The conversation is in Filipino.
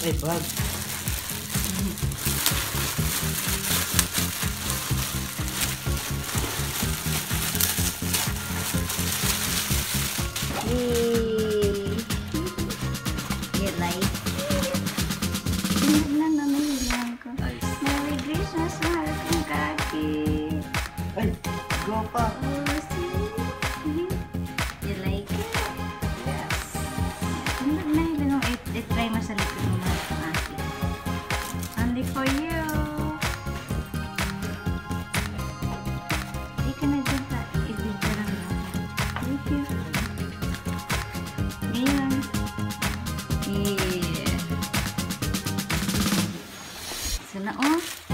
Ay, bag. Yay! You like it? Tingnan na nahilang ko. Merry Christmas, mahal kong kaki. Ay, go pa. Oh, see? You like it? Yes. Tingnan na hilang ko. I-try mo sa likod mo mahal kong kaki. Only for you. Di ka na dyan pa. I-video lang lang. Thank you. Ngayon. Yeah. Sana oh.